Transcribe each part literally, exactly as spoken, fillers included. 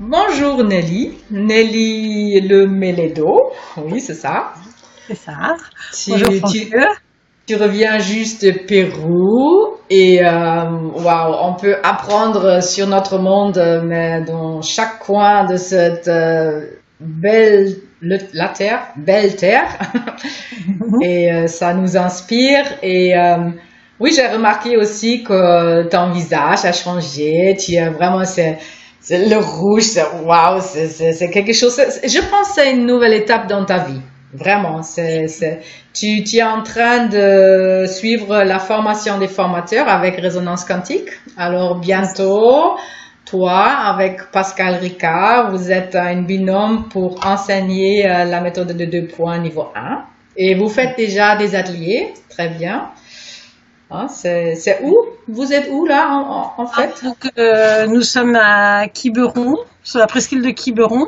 Bonjour Nelly, Nelly le Mélédo, oui c'est ça. C'est ça. Tu, Bonjour tu, Franck. tu reviens juste de Pérou et euh, waouh, on peut apprendre sur notre monde, mais dans chaque coin de cette euh, belle le- la terre, belle terre, et euh, ça nous inspire. Et euh, oui, j'ai remarqué aussi que ton visage a changé. Tu as vraiment c'est c'est le rouge, c'est waouh, c'est c'est c'est quelque chose. c'est- Je pense que c'est une nouvelle étape dans ta vie. Vraiment, c'est c'est tu tu es en train de suivre la formation des formateurs avec résonance quantique. Alors bientôt, toi avec Pascal Ricard, vous êtes un binôme pour enseigner euh, la méthode de deux points niveau un. Et vous faites déjà des ateliers, très bien. Hein, c'est c'est où? Vous êtes où là en, en en Ah, fait? donc, euh, nous sommes à Quiberon, sur la presqu'île de Quiberon,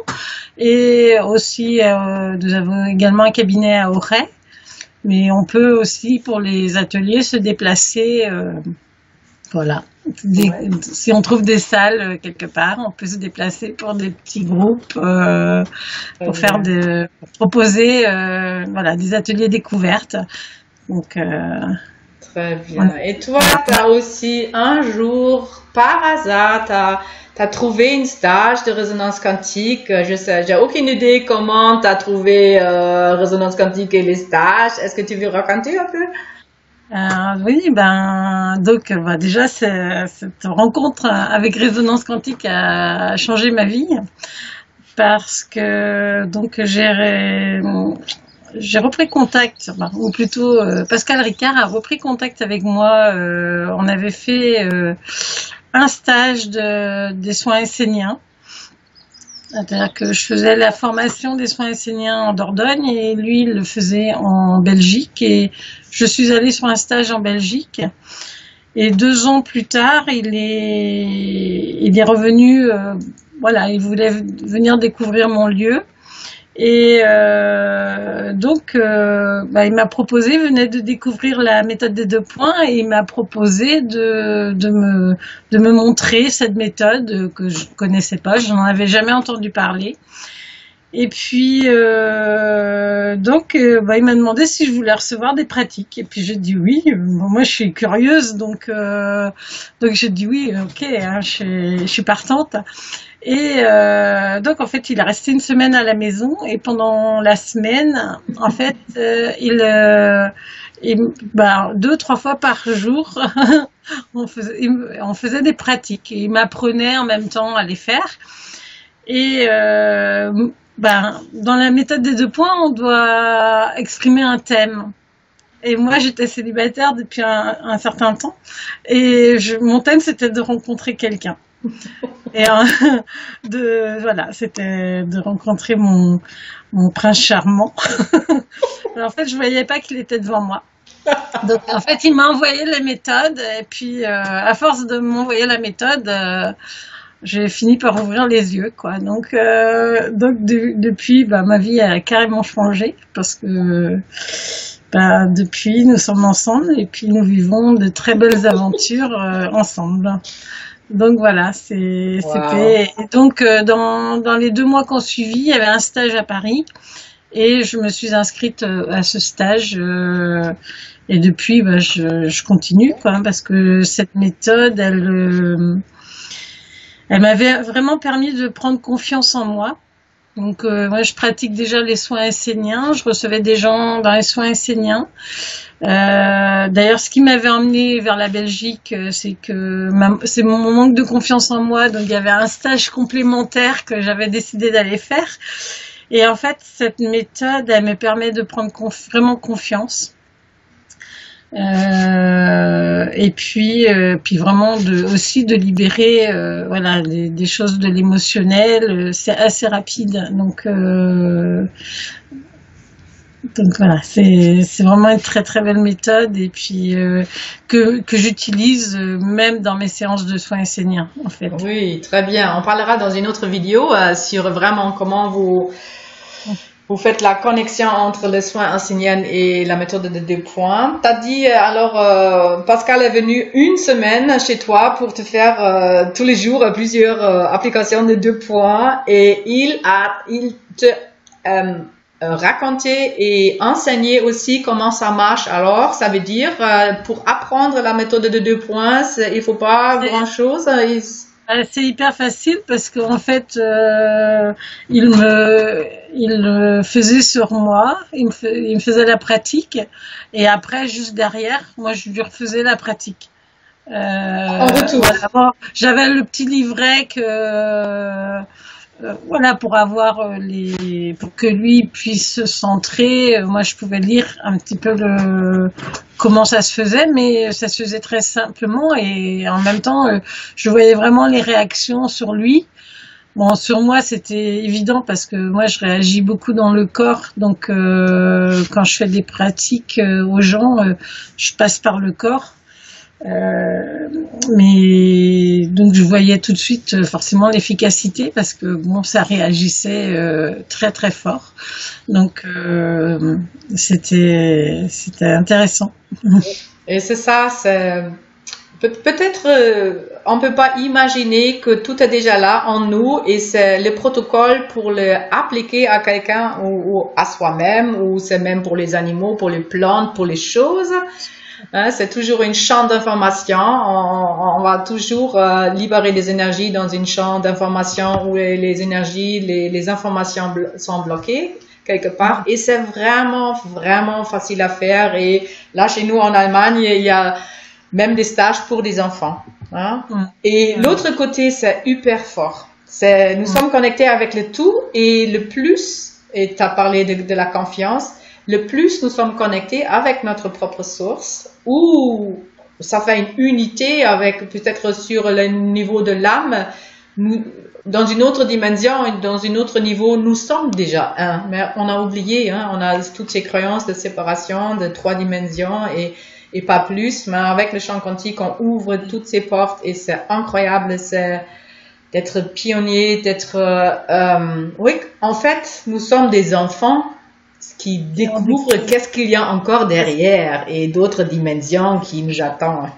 et aussi euh, nous avons également un cabinet à Auray, mais on peut aussi pour les ateliers se déplacer, euh, voilà. Des- Ouais, si on trouve des salles euh, quelque part, on peut se déplacer pour des petits groupes, euh, très pour faire bien. de, pour proposer, euh, voilà, des ateliers découvertes. Donc, euh, Très on- bien. Et toi, tu as aussi un jour, par hasard, tu as, trouvé une stage de résonance quantique. Euh, Je sais, j'ai aucune idée comment tu as trouvé euh, résonance quantique et les stages. Est-ce que tu veux raconter un peu? Euh, oui, ben donc euh, bah, déjà c'est- cette rencontre avec Résonance Quantique a changé ma vie parce que donc j'ai ré- j'ai repris contact, bah, ou plutôt euh, Pascal Ricard a repris contact avec moi. Euh, on avait fait euh, un stage de, des soins esséniens. C'est-à-dire que je faisais la formation des soins esséniens en Dordogne et lui il le faisait en Belgique et je suis allée sur un stage en Belgique. Et deux ans plus tard, il est, il est revenu, euh, voilà, il voulait venir découvrir mon lieu. Et euh, donc, euh, bah, il m'a proposé, il venait de découvrir la méthode des deux points, et il m'a proposé de, de, me, de me montrer cette méthode que je connaissais pas, je n'en avais jamais entendu parler. Et puis, euh, donc, euh, bah, il m'a demandé si je voulais recevoir des pratiques. Et puis, j'ai dit oui. Bon, moi, je suis curieuse, donc, euh, donc j'ai dit oui, ok, hein, je, suis, je suis partante. Et euh, donc, en fait, il est resté une semaine à la maison. Et pendant la semaine, en fait, euh, il, euh, il, bah, deux, trois fois par jour, on faisait, on faisait des pratiques. Et il m'apprenait en même temps à les faire. Et euh, ben, dans la méthode des deux points, on doit exprimer un thème. Et moi, j'étais célibataire depuis un, un certain temps. Et je, mon thème, c'était de rencontrer quelqu'un. Et euh, de, voilà, c'était de rencontrer mon, mon prince charmant. Alors, en fait, je voyais pas qu'il était devant moi. Donc, en fait, il m'a envoyé les méthodes. Et puis, euh, à force de m'envoyer la méthode, euh, j'ai fini par ouvrir les yeux, quoi. Donc, euh, donc de, depuis, bah, ma vie a carrément changé parce que bah, depuis, nous sommes ensemble et puis nous vivons de très belles aventures euh, ensemble. Donc voilà, c'est, Wow. c'était. Et donc euh, dans, dans les deux mois qu'on suivit, il y avait un stage à Paris et je me suis inscrite euh, à ce stage. Euh, et depuis, bah, je, je continue, quoi, parce que cette méthode, elle. Euh, elle m'avait vraiment permis de prendre confiance en moi. Donc, euh, moi, je pratique déjà les soins esséniens. Je recevais des gens dans les soins esséniens. Euh, d'ailleurs, ce qui m'avait emmené vers la Belgique, euh, c'est que ma- c'est mon manque de confiance en moi. Donc, il y avait un stage complémentaire que j'avais décidé d'aller faire. Et en fait, cette méthode, elle me permet de prendre conf- vraiment confiance. Euh, et puis, euh, puis vraiment de, aussi de libérer, euh, voilà, des, des choses de l'émotionnel. euh, C'est assez rapide, donc, euh, donc voilà, c'est c'est vraiment une très très belle méthode et puis euh, que que j'utilise euh, même dans mes séances de soins esséniens, en fait. Oui, très bien. On parlera dans une autre vidéo euh, sur vraiment comment vous vous faites la connexion entre les soins anciens et la méthode de deux points. T'as dit, euh, alors, euh, Pascal est venu une semaine chez toi pour te faire euh, tous les jours euh, plusieurs euh, applications de deux points et il a, il te euh, raconté et enseigné aussi comment ça marche. Alors, ça veut dire, euh, pour apprendre la méthode de deux points, il faut pas grand-chose. Il... C'est hyper facile parce qu'en fait, euh, il me, il le faisait sur moi, il me, fait, il me faisait la pratique et après, juste derrière, moi, je lui refaisais la pratique. Euh, en retour. Voilà. Bon, j'avais le petit livret que, euh, voilà, pour avoir les, pour que lui puisse se centrer. Moi, je pouvais lire un petit peu le, comment ça se faisait, mais ça se faisait très simplement et en même temps, je voyais vraiment les réactions sur lui. Bon, sur moi, c'était évident parce que moi, je réagis beaucoup dans le corps. Donc, euh, quand je fais des pratiques aux gens, je passe par le corps. Euh, mais donc je voyais tout de suite forcément l'efficacité parce que bon, ça réagissait euh, très très fort. Donc euh, c'était c'était intéressant. Et c'est ça, c'est peut-être euh, on peut pas imaginer que tout est déjà là en nous et c'est le protocole pour le appliquer à quelqu'un ou, ou à soi-même ou c'est même pour les animaux, pour les plantes, pour les choses. Hein, c'est toujours une champ d'information. On, on va toujours euh, libérer des énergies dans une champ d'information où les énergies, les, les informations blo sont bloquées quelque part. Et c'est vraiment, vraiment facile à faire. Et là, chez nous en Allemagne, il y a même des stages pour des enfants. Hein. Et l'autre côté, c'est hyper fort. C'est, nous sommes connectés avec le tout et le plus, et tu as parlé de, de la confiance, le plus nous sommes connectés avec notre propre source, ou ça fait une unité avec peut-être sur le niveau de l'âme, dans une autre dimension, dans un autre niveau, nous sommes déjà un. Mais on a oublié, hein, on a toutes ces croyances de séparation, de trois dimensions et, et pas plus. Mais avec le champ quantique, on ouvre toutes ces portes et c'est incroyable, c'est d'être pionnier, d'être... Euh, euh, oui, en fait, nous sommes des enfants qui découvrent qu'est-ce qu'il y a encore derrière et d'autres dimensions qui nous attendent.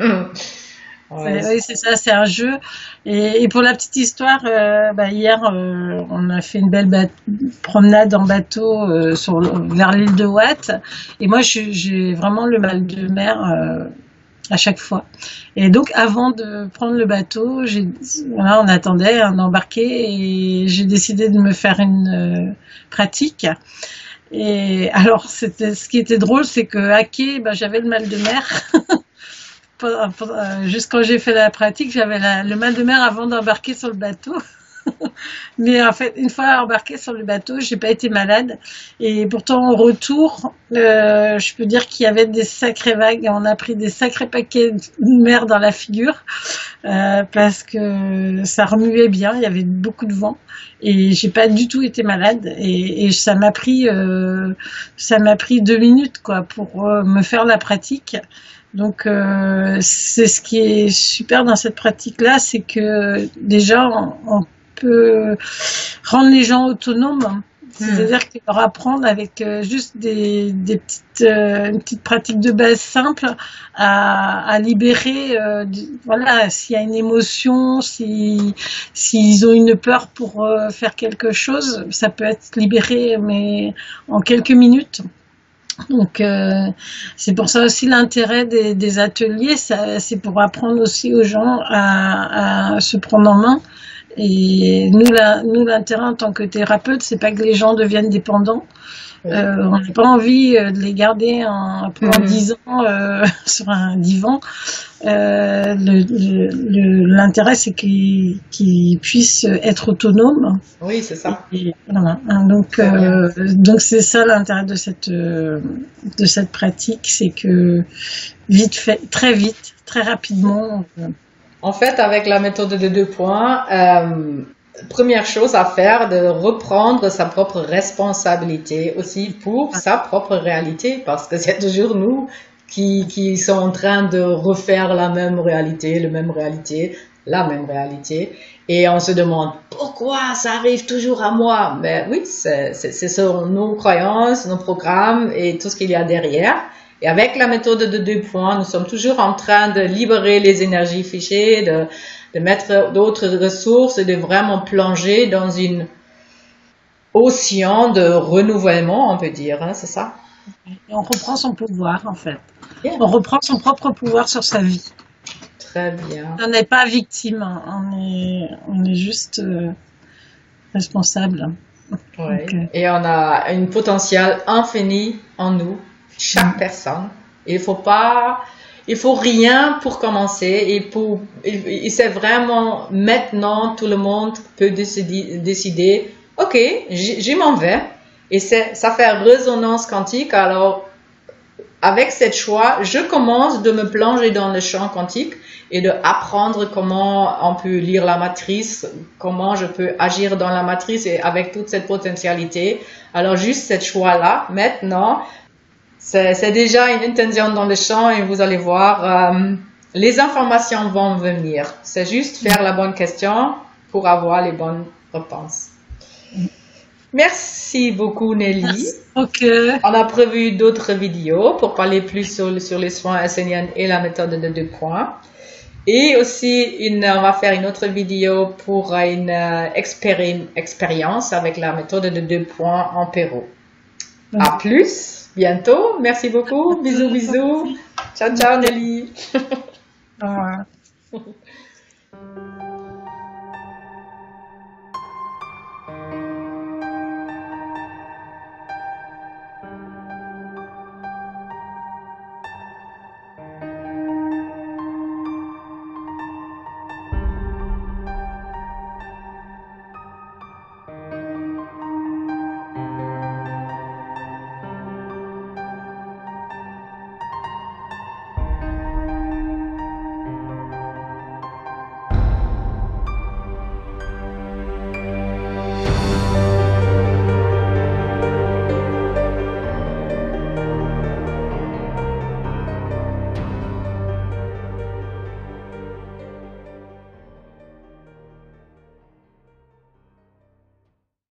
Ouais. Oui, c'est ça, c'est un jeu. Et, et pour la petite histoire, euh, bah, hier, euh, on a fait une belle promenade en bateau euh, sur, vers l'île de Watt. Et moi, j'ai vraiment le mal de mer euh, à chaque fois. Et donc, avant de prendre le bateau, voilà, on attendait un embarqué et j'ai décidé de me faire une euh, pratique. Et alors, c'était, ce qui était drôle, c'est que à quai, ben, j'avais le mal de mer. Juste quand j'ai fait la pratique, j'avais le mal de mer avant d'embarquer sur le bateau. Mais en fait, une fois embarqué sur le bateau, j'ai pas été malade. Et pourtant, au retour, euh, je peux dire qu'il y avait des sacrées vagues. On a pris des sacrés paquets de mer dans la figure euh, parce que ça remuait bien. Il y avait beaucoup de vent et j'ai pas du tout été malade. Et, et ça m'a pris, euh, ça m'a pris deux minutes quoi pour euh, me faire la pratique. Donc euh, c'est ce qui est super dans cette pratique-là, c'est que déjà on, on peut rendre les gens autonomes, c'est-à-dire mmh. leur apprendre avec euh, juste des, des petites, euh, une petite pratique de base simple à, à libérer. Euh, du, voilà, s'il y a une émotion, si s'ils ont une peur pour euh, faire quelque chose, ça peut être libéré, mais en quelques minutes. Donc euh, c'est pour ça aussi l'intérêt des, des ateliers, c'est pour apprendre aussi aux gens à, à se prendre en main. Et nous, la, nous l'intérêt en tant que thérapeute, c'est pas que les gens deviennent dépendants. Euh, on n'a pas envie de les garder en, pendant dix mmh. ans euh, sur un divan. Euh, L'intérêt, c'est qu'ils qu'ils puissent être autonomes. Oui, c'est ça. Et, voilà. Donc, euh, donc c'est ça l'intérêt de cette de cette pratique, c'est que vite fait, très vite, très rapidement. En fait, avec la méthode de deux points. Euh, Première chose à faire, de reprendre sa propre responsabilité aussi pour sa propre réalité, parce que c'est toujours nous qui, qui sont en train de refaire la même réalité, la même réalité, la même réalité. Et on se demande pourquoi ça arrive toujours à moi. Mais oui, c'est sur nos croyances, nos programmes et tout ce qu'il y a derrière. Et avec la méthode de deux points, nous sommes toujours en train de libérer les énergies fichées, de, de mettre d'autres ressources et de vraiment plonger dans une océan de renouvellement, on peut dire, hein, c'est ça? Et on reprend son pouvoir, en fait. Yeah. On reprend son propre pouvoir sur sa vie. Très bien. On n'est pas victime, on est, on est juste euh, responsable. Ouais. Okay. Et on a un potentiel infini en nous, chaque mmh. personne. Il faut pas, il faut rien pour commencer. Et pour, et c'est vraiment maintenant tout le monde peut décider, décider ok, j'y m'en vais. Et ça fait résonance quantique. Alors, avec cette choix, je commence de me plonger dans le champ quantique et de apprendre comment on peut lire la matrice, comment je peux agir dans la matrice et avec toute cette potentialité. Alors, juste cette choix-là, maintenant, c'est déjà une intention dans le champ et vous allez voir, euh, les informations vont venir. C'est juste faire la bonne question pour avoir les bonnes réponses. Merci beaucoup Nelly. Merci. Okay. On a prévu d'autres vidéos pour parler plus sur, sur les soins esséniens et la méthode de deux points. Et aussi, une, on va faire une autre vidéo pour une euh, expéri expérience avec la méthode de deux points en Pérou. Okay. À plus, bientôt. Merci beaucoup. Bisous, bisous. Ciao, ciao Nelly. Au revoir.